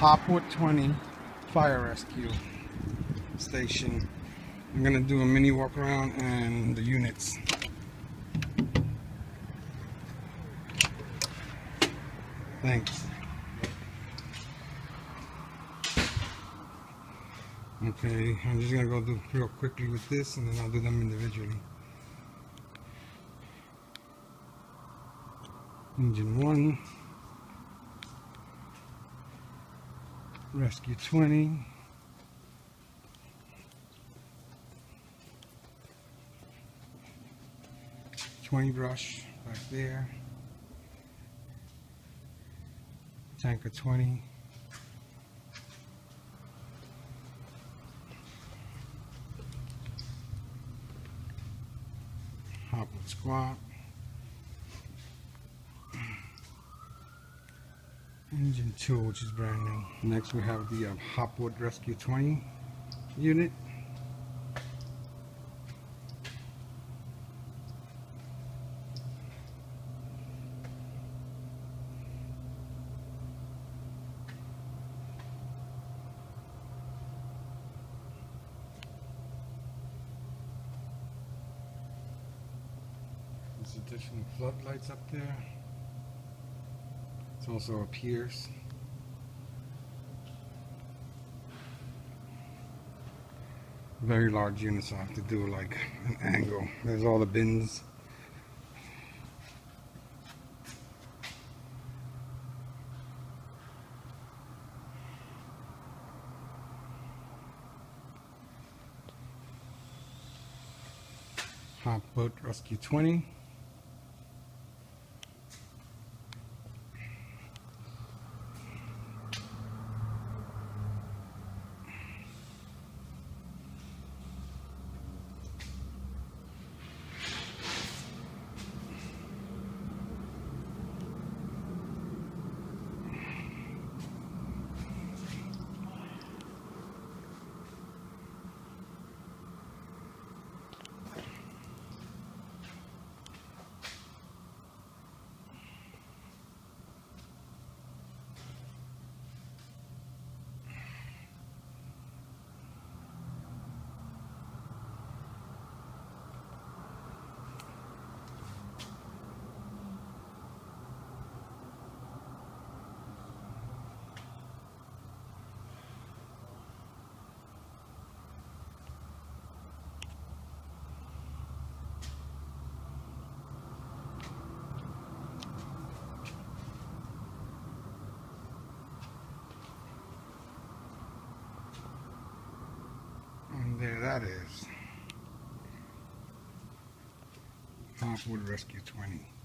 Hopwood 20 Fire Rescue Station. I'm gonna do a mini walk around and the units. Thanks. Okay, I'm just gonna go do real quickly with this and then I'll do them individually. Engine 1, Rescue 20, brush back there, tanker 20, Hopwood squat, engine 2, which is brand new. Next we have the Hopwood Rescue 20 unit. There's additional floodlights up there. It's also a Pierce. Very large unit, so I have to do like an angle. There's all the bins. Hopwood Rescue 20. And there that is. Hopwood Rescue 20.